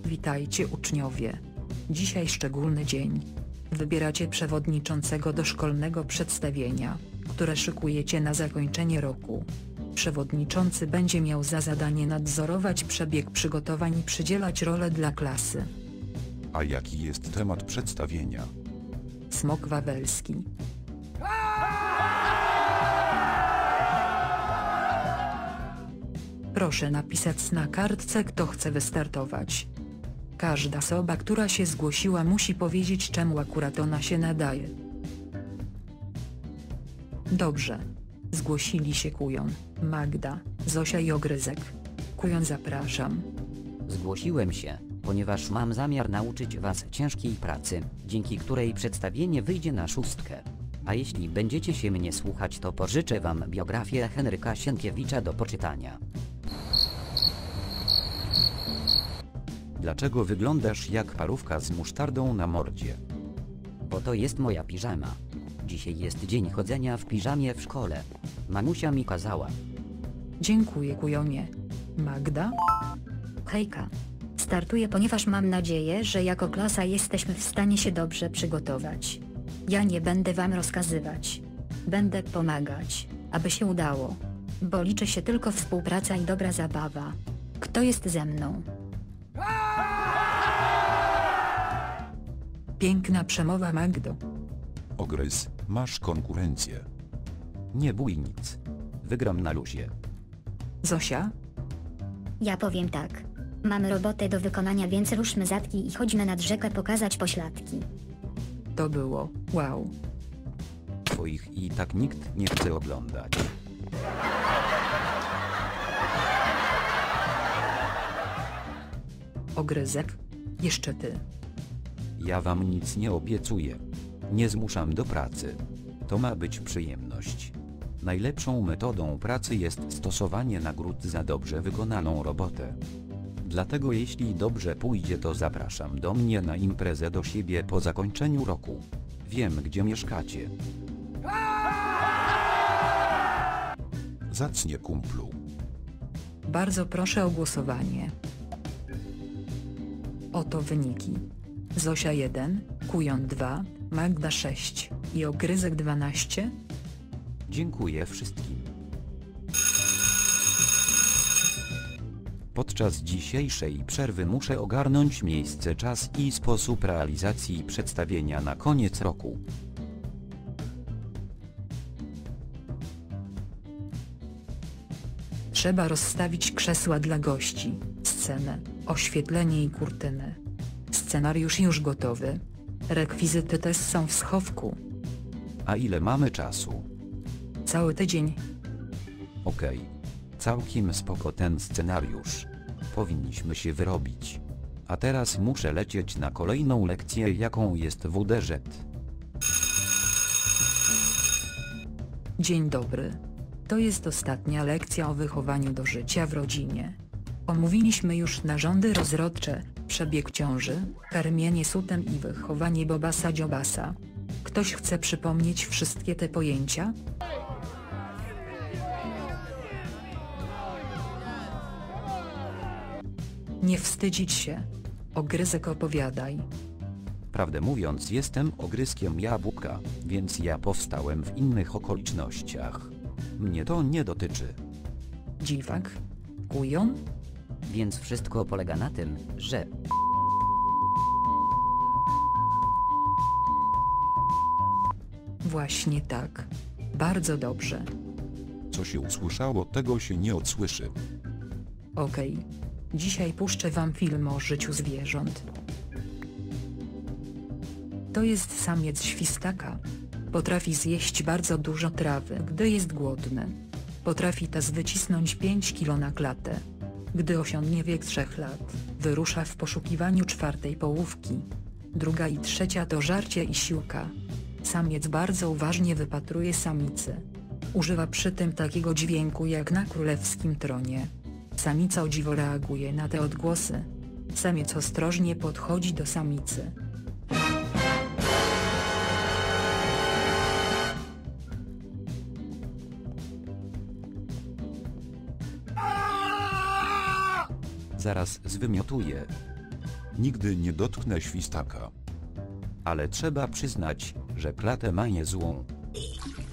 Witajcie uczniowie. Dzisiaj szczególny dzień. Wybieracie przewodniczącego do szkolnego przedstawienia, które szykujecie na zakończenie roku. Przewodniczący będzie miał za zadanie nadzorować przebieg przygotowań i przydzielać role dla klasy. A jaki jest temat przedstawienia? Smok wawelski. Proszę napisać na kartce, kto chce wystartować. Każda osoba, która się zgłosiła, musi powiedzieć, czemu akurat ona się nadaje. Dobrze. Zgłosili się Kujon, Magda, Zosia i Ogryzek. Kujon, zapraszam. Zgłosiłem się, ponieważ mam zamiar nauczyć was ciężkiej pracy, dzięki której przedstawienie wyjdzie na 6. A jeśli będziecie się mnie słuchać, to pożyczę wam biografię Henryka Sienkiewicza do poczytania. Dlaczego wyglądasz jak parówka z musztardą na mordzie? Bo to jest moja piżama. Dzisiaj jest dzień chodzenia w piżamie w szkole. Mamusia mi kazała. Dziękuję, Kujonie. Magda? Hejka. Startuję, ponieważ mam nadzieję, że jako klasa jesteśmy w stanie się dobrze przygotować. Ja nie będę wam rozkazywać. Będę pomagać, aby się udało. Bo liczy się tylko współpraca i dobra zabawa. Kto jest ze mną? Piękna przemowa, Magdo. Ogryz, masz konkurencję. Nie bój nic. Wygram na luzie. Zosia? Ja powiem tak. Mamy robotę do wykonania, więc ruszmy zatki i chodźmy nad rzekę pokazać pośladki. To było, wow. Twoich i tak nikt nie chce oglądać. Ogryzek? Jeszcze ty. Ja wam nic nie obiecuję. Nie zmuszam do pracy. To ma być przyjemność. Najlepszą metodą pracy jest stosowanie nagród za dobrze wykonaną robotę. Dlatego jeśli dobrze pójdzie, to zapraszam do mnie na imprezę do siebie po zakończeniu roku. Wiem, gdzie mieszkacie. Zacnie, kumplu. Bardzo proszę o głosowanie. Oto wyniki. Zosia 1, Kujon 2, Magda 6 i Ogryzek 12. Dziękuję wszystkim. Podczas dzisiejszej przerwy muszę ogarnąć miejsce, czas i sposób realizacji przedstawienia na koniec roku. Trzeba rozstawić krzesła dla gości, scenę, oświetlenie i kurtyny. Scenariusz już gotowy. Rekwizyty też są w schowku. A ile mamy czasu? Cały tydzień. Okej. Całkiem spoko ten scenariusz. Powinniśmy się wyrobić. A teraz muszę lecieć na kolejną lekcję, jaką jest WDŻ. Dzień dobry. To jest ostatnia lekcja o wychowaniu do życia w rodzinie. Omówiliśmy już narządy rozrodcze, przebieg ciąży, karmienie sutem i wychowanie Bobasa Dziobasa. Ktoś chce przypomnieć wszystkie te pojęcia? Nie wstydzić się. Ogryzek, opowiadaj. Prawdę mówiąc, jestem ogryzkiem jabłka, więc ja powstałem w innych okolicznościach. Mnie to nie dotyczy. Dziwak? Kujon? Więc wszystko polega na tym, że... Właśnie tak. Bardzo dobrze. Co się usłyszało, tego się nie odsłyszy. Okej. Dzisiaj puszczę wam film o życiu zwierząt. To jest samiec świstaka. Potrafi zjeść bardzo dużo trawy, gdy jest głodny. Potrafi też wycisnąć 5 kg na klatę. Gdy osiągnie wiek 3 lat, wyrusza w poszukiwaniu 4. połówki. 2. i 3. to żarcie i siłka. Samiec bardzo uważnie wypatruje samicy. Używa przy tym takiego dźwięku jak na królewskim tronie. Samica o dziwo reaguje na te odgłosy. Samiec ostrożnie podchodzi do samicy. Zaraz zwymiotuję. Nigdy nie dotknę świstaka. Ale trzeba przyznać, że klatę ma niezłą.